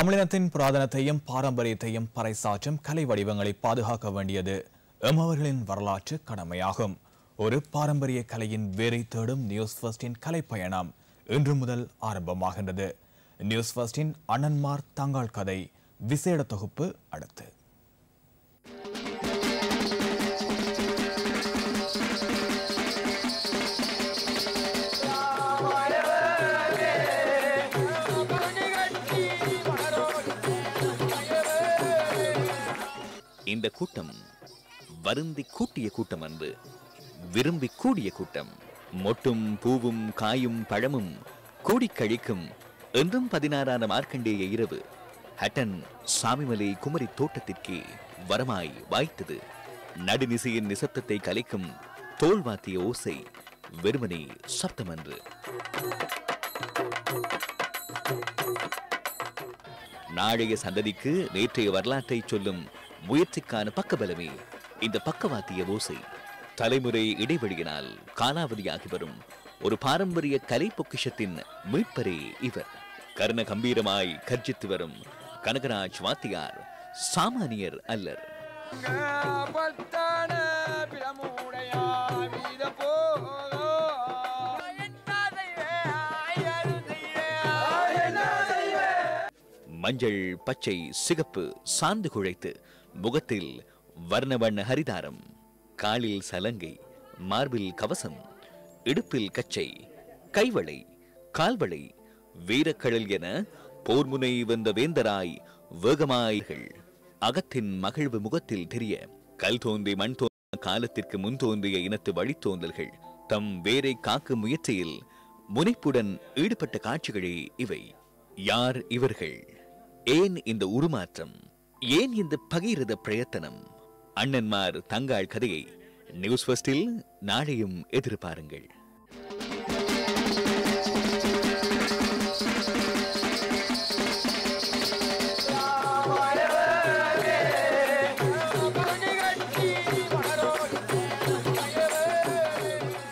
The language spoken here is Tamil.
தமிழினத்தின் புராதனத்தையும் பாரம்பரியத்தையும் பறைசாற்றும் கலை வடிவங்களை பாதுகாக்க வேண்டியது எமவர்களின் வரலாற்று கடமையாகும். ஒரு பாரம்பரிய கலையின் வேரை தேடும் நியூஸ் ஃபர்ஸ்டின் கலை பயணம் இன்று முதல் ஆரம்பமாகின்றது. நியூஸ் ஃபர்ஸ்டின் அண்ணன்மார் தங்காள் கதை விசேட தொகுப்பு அடுத்து. இந்த கூட்டம் வருந்தி கூட்டிய கூட்டம் அன்று விரும்பி கூடிய கூட்டம். மொட்டும் பூவும் காயும் பழமும் கூடி கழிக்கும் என்றும் 16ஆம் மார்க்கண்டேய இரவு ஹட்டன் சாமிமலை குமரி தோட்டத்திற்கே வரமாய் வாய்த்தது. நடுநிசையின் நிசப்தத்தை கலைக்கும் தோல்வாத்திய ஓசை வெறுமனே சப்தமன்று. நாளைய சந்ததிக்கு நேற்றைய வரலாற்றை சொல்லும் முயற்சிக்கான பக்கபலமே இந்த பக்கவாத்திய ஓசை. தலைமுறை இடைவெளியினால் காலாவதியாகி வரும் ஒரு பாரம்பரிய கலை பொக்கிஷத்தின் மீட்பரே இவர். கர்ண கம்பீரமாய் கர்ஜித்து வரும் கனகராஜ் வாத்தியார் சாமானியர் அல்லர். மஞ்சள் பச்சை சிகப்பு சாந்து குழைத்து முகத்தில் வர்ண வண்ண ஹரிதாரம், காலில் சலங்கை, மார்பில் கவசம், இடுப்பில் கச்சை, கைவளை, கால்வளை, வீரக்கடல் என போர்முனை வந்த வேந்தராய் வேகமாய்கள் அகத்தின் மகிழ்வு முகத்தில் தெரிய கல் தோன்றி மண் தோன்ற காலத்திற்கு முன் தோன்றிய இனத்து வழித்தோன்றல்கள் தம் வேரை காக்கும் முயற்சியில் முனைப்புடன் ஈடுபட்ட காட்சிகளே இவை. யார் இவர்கள்? ஏன் இந்த உருமாற்றம்? ஏன் இந்த பகிரத பிரயத்தனம்? அண்ணன்மார் தங்காள் கதையை நியூஸ் ஃபர்ஸ்டில் நாளையும் எதிர்பாருங்கள்.